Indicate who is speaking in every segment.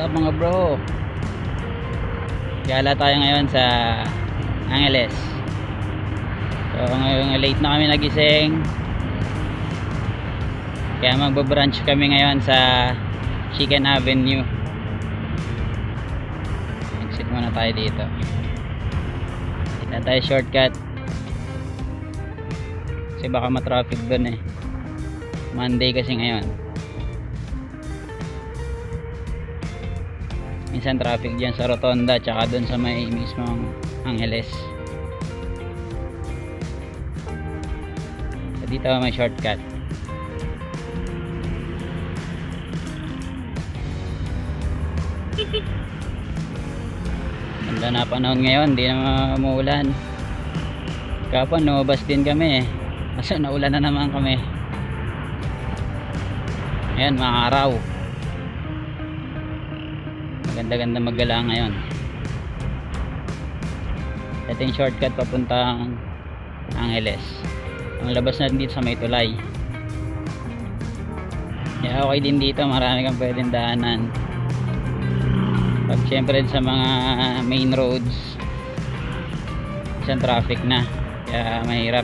Speaker 1: What's up mga bro? Gala tayo ngayon sa Angeles. So ngayon late na kami nagising, kaya magbabrunch kami ngayon sa Chicken Avenue. Exit muna tayo dito. Dito tayo shortcut kasi baka matraffic dun eh. Monday kasi ngayon. Minsan traffic dyan sa Rotonda tsaka dun sa may mismong Angeles. So dito may shortcut. Ganda na panahon ngayon, hindi na maulan. Kapon lumabas din kami eh, kaso naulan na naman kami. Ayan, mga araw. Maganda-ganda maggala ngayon. Ito yung shortcut papuntang Angeles. Ang labas natin dito sa may tulay. Yeah, okay din dito, marami kang pwedeng daanan. Pag syempre sa mga main roads, isang traffic na, kaya mahirap.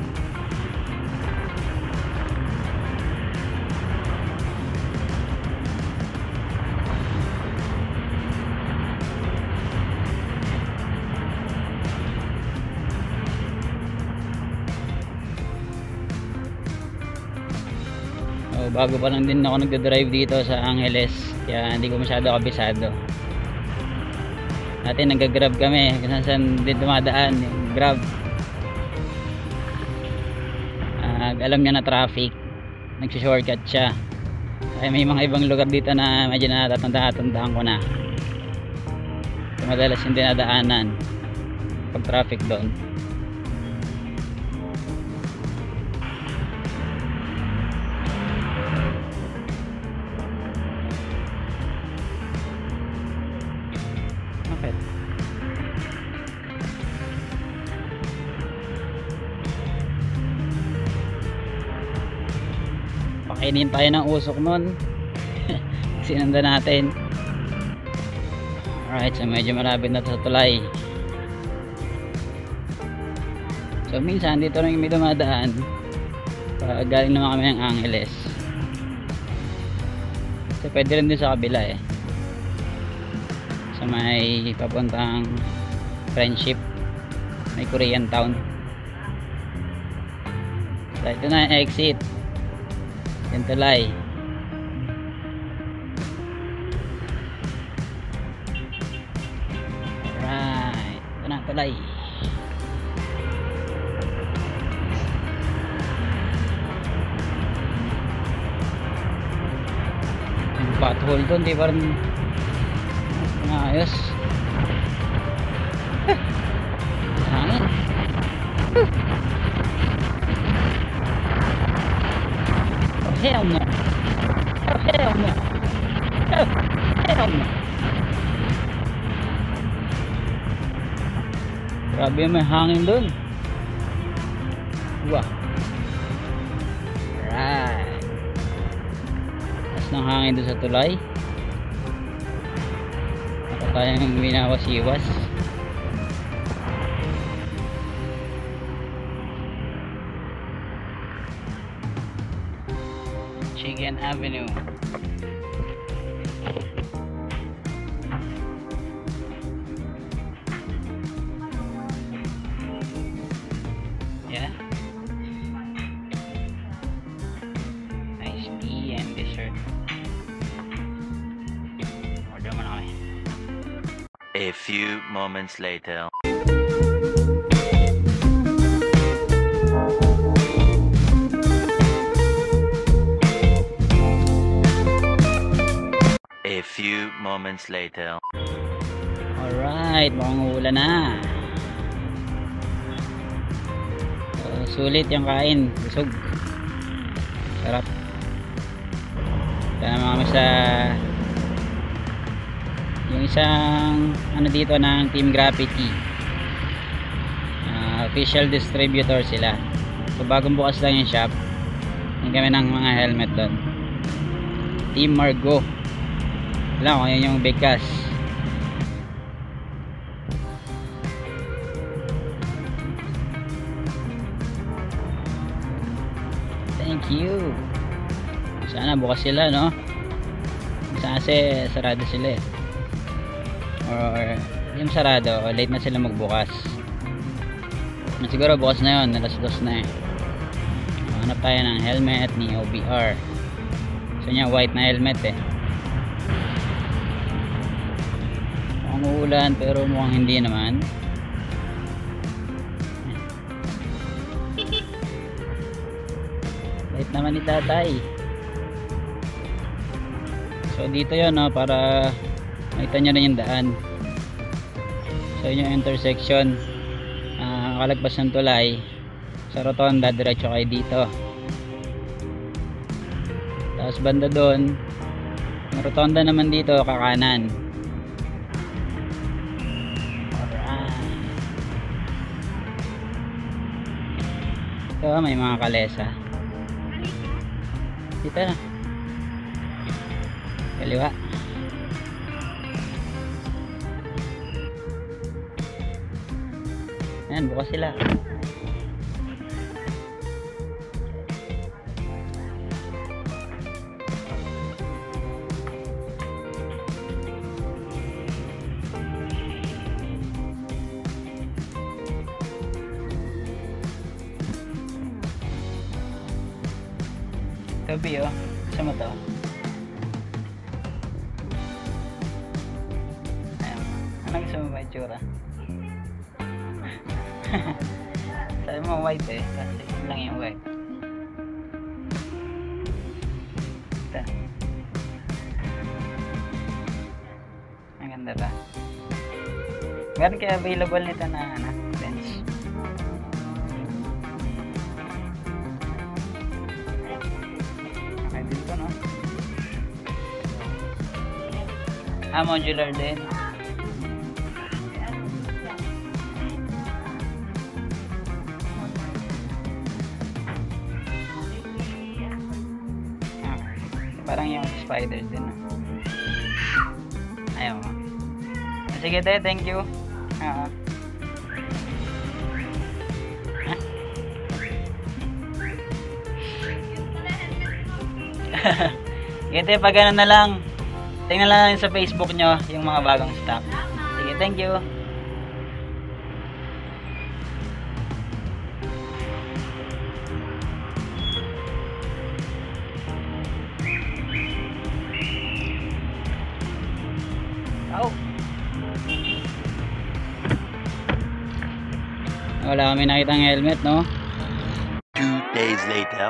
Speaker 1: Bago pa lang din ako nagdadrive dito sa Angeles, kaya hindi ko masyado kabisado. Dati nag-grab kami kung saan din dumadaan yung grab. Alam niya na traffic, nag-shortcut siya. Ay may mga ibang lugar dito na medyo natatanda-tandaan ko na, madalas yung dinadaanan pag traffic doon. Pakainin tayo ng usok nun. Sinanda natin. Alright, so medyo malapit na sa tulay. So minsan dito rin may dumadaan pag galing naman kami ng Angeles. So pwede rin din sa kabila eh, sa may papuntang Friendship, may Korean Town. So ito na yung exit, yung tulay. Alright, ito na tulay. Yung pothole doon di ba rin ayos. Hangin. Oh hell no. Oh hell no. Oh hell no. Grabe may hangin doon. Wah. Right. Mas nang hangin doon sa tulay. Tayong minawas-iwas. Chicken Avenue. Yeah. Nice tea and dessert. Order mo na kami.
Speaker 2: A few moments later. A few moments later.
Speaker 1: Alright, mukhang ulan na. Sulit yung kain, busog. Sarap. Kaya naman kami sa yung isang ano dito ng Team Graffiti, official distributor sila. So bagong bukas lang yung shop, yung kami ng mga helmet doon. Team Margo. Alam kung yun yung bigkas. Thank you. Sana bukas sila, no? Sana kasi sarado sila eh. Or yung sarado, o late na sila magbukas. Siguro bukas na yun, alas 2 na eh. Hanap tayo ng helmet ni OBR. Gusto niya white na helmet eh. Mukhang uulan pero mukhang hindi naman. Light naman ni tatay. So dito yun, no, para makita nyo na yung daan. So yun yung intersection. Kalagpas ng tulay sa rotonda, diretso kayo dito. Tapos banda doon, yung rotonda naman dito, kakanan. Ito may mga kalesa. Dito na. Kaliwa. Ayan, bukas sila. Tabi oh. Gusto mo to? Ayan. Ano gusto mo ba itsura? Sabi mo white eh. Kasi yun lang yung white. Ito. Ang ganda ba? Meron kaya available nito na lens. Dito, no? Modular din. Parang yung spiders din, no? Ayaw mo. Sige tayo, thank you. Ito pag ano na lang, tingnan lang sa Facebook nyo yung mga bagong stock. Sige, thank you. Oh. Wala kami nakitang helmet, no?
Speaker 2: 2 days later.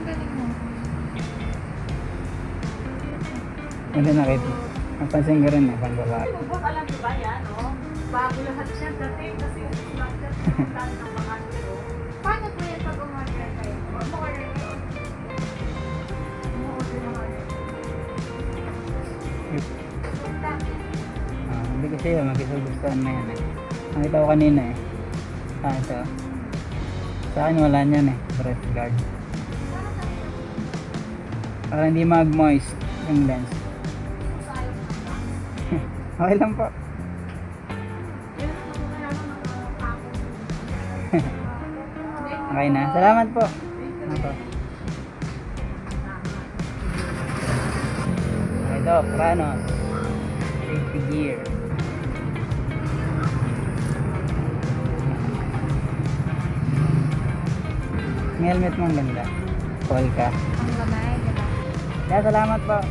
Speaker 1: Hindi nakita. Napansin ko rin eh, pang babae.
Speaker 3: Alam mo ba yan, no? Bago lahat siya dating kasi yung structure ng mga nilo. Paano po yan pag umorder kayo? Umorder kayo? Umorder ng order.
Speaker 1: Hindi kasi yun, makisugustuhan na yan eh. Nakita ko kanina eh. Ito. Sa akin wala niyan eh, breath guard. Para hindi mag-moist yung lens. Okay lang po. Okay na. Salamat po. Ito, Kranos. Safety gear. Ang helmet mong ganda. Polka.
Speaker 3: Ang gamay, diba?
Speaker 1: Yeah, salamat po.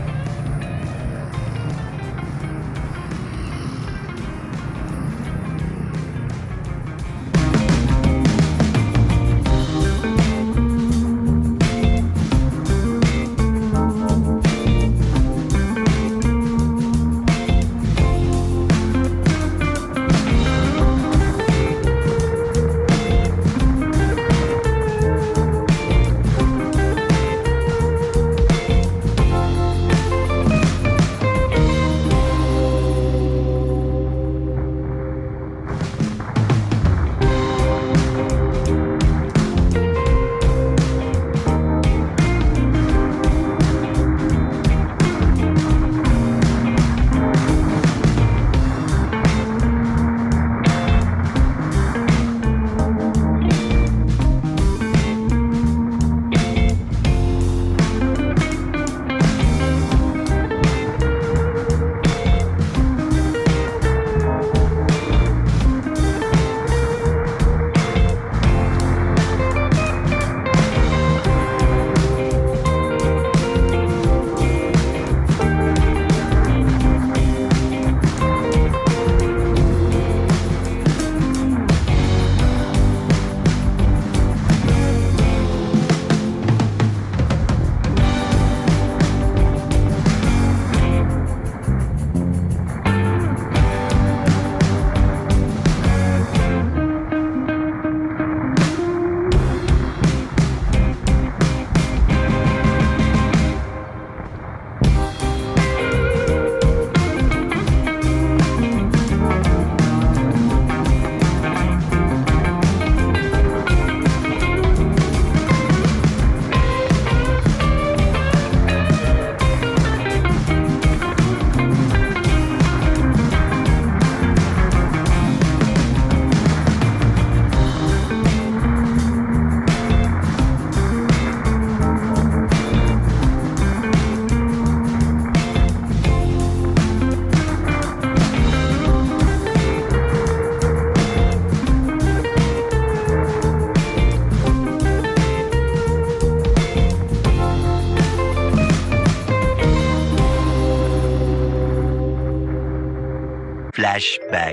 Speaker 2: Flashback.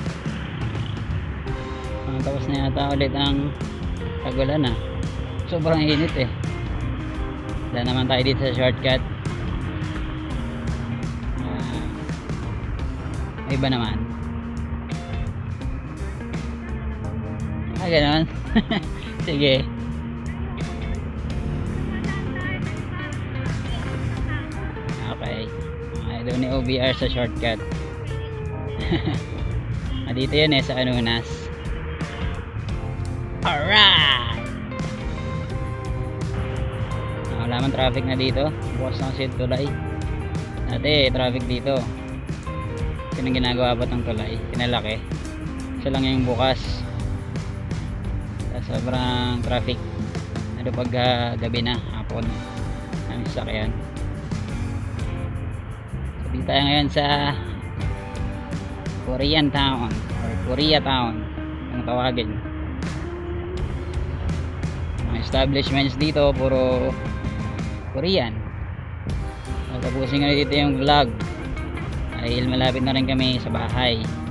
Speaker 1: Tapos na yata ulit ang tagulan ah. Sobrang init eh. Dahil naman tayo dito sa shortcut. Iba naman. Ganon. Sige. Okay. Doon ni OBR sa shortcut. Dito yun eh sa Anunas. Alright! Wala man traffic na dito. Bukas na kasi tulay. Dati traffic dito. Kasi nang ginagawa ba ng tulay? Pinalaki. Isa lang yung bukas. Sobrang traffic. Ano pag gabi na, hapon. Ang sasakyan. So dito tayo ngayon sa Korean Town or Korea Town ang tawagin. Mga establishments dito puro Korean. Tapusin ko na dito yung vlog dahil malapit na rin kami sa bahay.